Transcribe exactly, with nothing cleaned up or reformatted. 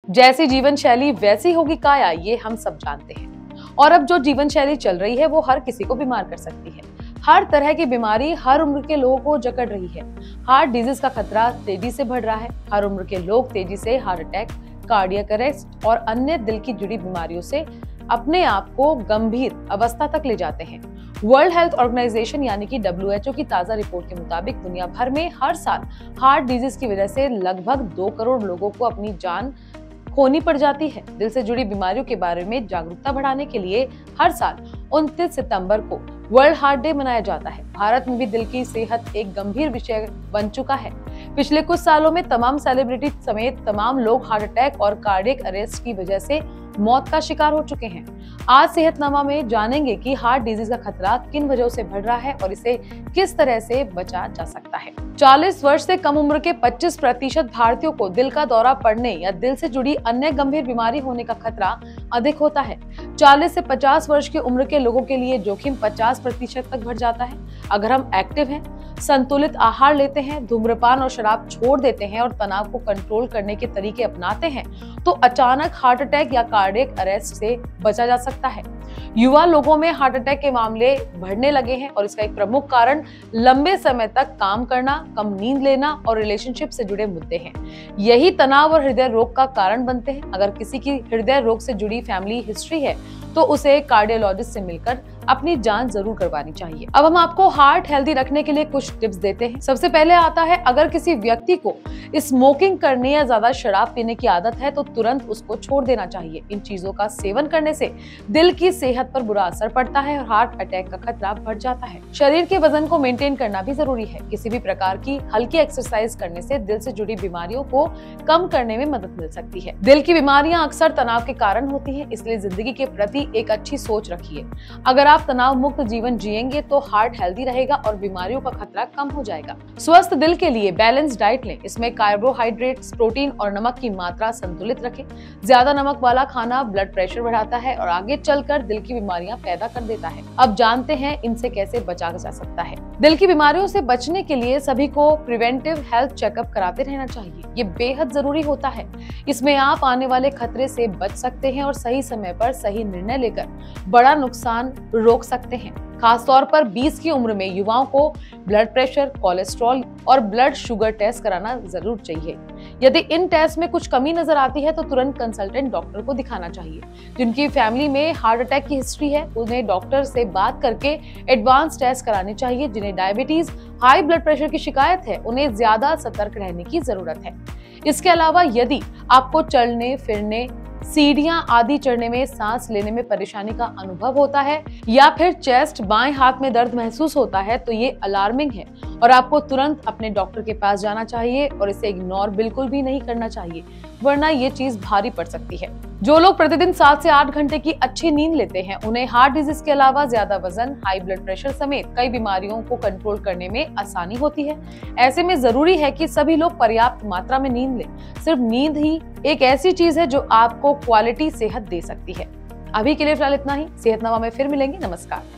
जैसी जीवन शैली वैसी होगी काया, ये हम सब जानते हैं। और अब जो जीवन शैली चल रही है वो हर किसी को बीमार कर सकती है। हर तरह की बीमारी हर उम्र के लोगों को जकड़ रही है। हार्ट डिजीज का खतरा तेजी से बढ़ रहा है। हर उम्र के लोग तेजी से हार्ट अटैक, कार्डियक अरेस्ट और अन्य दिल की जुड़ी बीमारियों से अपने आप को गंभीर अवस्था तक ले जाते हैं। वर्ल्ड हेल्थ ऑर्गेनाइजेशन यानी कि डब्ल्यू एच ओ की ताजा रिपोर्ट के मुताबिक दुनिया भर में हर साल हार्ट डिजीज की वजह से लगभग दो करोड़ लोगों को अपनी जान खोनी पड़ जाती है। दिल से जुड़ी बीमारियों के बारे में जागरूकता बढ़ाने के लिए हर साल उनतीस सितंबर को वर्ल्ड हार्ट डे मनाया जाता है। भारत में भी दिल की सेहत एक गंभीर विषय बन चुका है। पिछले कुछ सालों में तमाम सेलिब्रिटी समेत तमाम लोग हार्ट अटैक और कार्डियक अरेस्ट की वजह से मौत का शिकार हो चुके हैं। आज सेहतनामा में जानेंगे कि हार्ट डिजीज का खतरा किन वजहों से बढ़ रहा है और इसे किस तरह से बचा जा सकता है। चालीस वर्ष से कम उम्र के पच्चीस प्रतिशत भारतीयों को दिल का दौरा पड़ने या दिल से जुड़ी अन्य गंभीर बीमारी होने का खतरा अधिक होता है। चालीस से पचास वर्ष की उम्र के लोगों के लिए जोखिम पचास प्रतिशत तक बढ़ जाता है। अगर हम एक्टिव हैं, संतुलित आहार लेते हैं, धूम्रपान और शराब छोड़ देते हैं और तनाव को कंट्रोल करने के तरीके अपनाते हैं तो अचानक हार्ट अटैक या कार्डियक अरेस्ट से बचा जा सकता है। युवा लोगों में हार्ट अटैक के मामले बढ़ने लगे हैं और इसका एक प्रमुख कारण लंबे समय तक काम करना, कम नींद लेना और रिलेशनशिप से जुड़े मुद्दे हैं। यही तनाव और हृदय रोग का कारण बनते हैं। अगर किसी की हृदय रोग से जुड़ी फैमिली हिस्ट्री है तो उसे कार्डियोलॉजिस्ट से मिलकर अपनी जांच जरूर करवानी चाहिए। अब हम आपको हार्ट हेल्दी रखने के लिए कुछ टिप्स देते हैं। सबसे पहले आता है, अगर किसी व्यक्ति को स्मोकिंग करने या ज्यादा शराब पीने की आदत है तो तुरंत उसको छोड़ देना चाहिए। इन चीजों का सेवन करने से दिल की सेहत पर बुरा असर पड़ता है और हार्ट अटैक का खतरा बढ़ जाता है। शरीर के वजन को मेंटेन करना भी जरूरी है। किसी भी प्रकार की हल्की एक्सरसाइज करने से दिल से जुड़ी बीमारियों को कम करने में मदद मिल सकती है। दिल की बीमारियां अक्सर तनाव के कारण होती है, इसलिए जिंदगी के प्रति एक अच्छी सोच रखिए। अगर आप तनाव मुक्त जीवन जिएंगे तो हार्ट हेल्दी रहेगा और बीमारियों का खतरा कम हो जाएगा। स्वस्थ दिल के लिए बैलेंस डाइट लें। इसमें कार्बोहाइड्रेट्स, प्रोटीन और नमक की मात्रा संतुलित रखें। ज्यादा नमक वाला खाना ब्लड प्रेशर बढ़ाता है और आगे चलकर दिल की बीमारियां पैदा कर देता है। अब जानते हैं इनसे कैसे बचा जा सकता है। दिल की बीमारियों से बचने के लिए सभी को प्रिवेंटिव हेल्थ चेकअप कराते रहना चाहिए। ये बेहद जरूरी होता है। इसमें आप आने वाले खतरे से बच सकते हैं और सही समय पर सही निर्णय लेकर बड़ा नुकसान रोक सकते हैं। खासतौर पर बीस की उम्र में युवाओं को ब्लड प्रेशर, कोलेस्ट्रॉल और ब्लड शुगर टेस्ट कराना जरूर चाहिए। यदि इन टेस्ट में कुछ कमी नजर आती है तो तुरंत कंसल्टेंट डॉक्टर को दिखाना चाहिए। जिनकी फैमिली में हार्ट अटैक की हिस्ट्री है उन्हें डॉक्टर से बात करके एडवांस टेस्ट कराने चाहिए। जिन्हें डायबिटीज, हाई ब्लड प्रेशर की शिकायत है उन्हें ज्यादा सतर्क रहने की जरूरत है। इसके अलावा यदि आपको चलने फिरने, सीढ़ियां आदि चढ़ने में, सांस लेने में परेशानी का अनुभव होता है या फिर चेस्ट, बाएं हाथ में दर्द महसूस होता है तो ये अलार्मिंग है और आपको तुरंत अपने डॉक्टर के पास जाना चाहिए और इसे इग्नोर बिल्कुल भी नहीं करना चाहिए, वरना ये चीज भारी पड़ सकती है। जो लोग प्रतिदिन सात से आठ घंटे की अच्छी नींद लेते हैं उन्हें हार्ट डिजीज के अलावा ज्यादा वजन, हाई ब्लड प्रेशर समेत कई बीमारियों को कंट्रोल करने में आसानी होती है। ऐसे में जरूरी है कि सभी लोग पर्याप्त मात्रा में नींद लें। सिर्फ नींद ही एक ऐसी चीज है जो आपको क्वालिटी सेहत दे सकती है। अभी के लिए फिलहाल इतना ही। सेहतनामा में फिर मिलेंगे। नमस्कार।